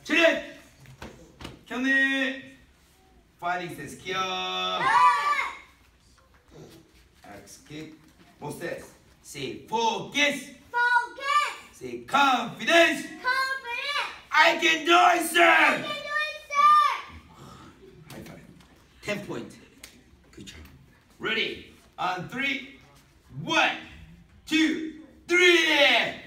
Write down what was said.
체력. 현우. Fighting says kill. X kick. What's this? Say focus. Focus. Say confidence. Confidence. I can do it, sir. I can do it, sir. High five. 10 points. Good job. Ready? On 3. 1, 2, 3.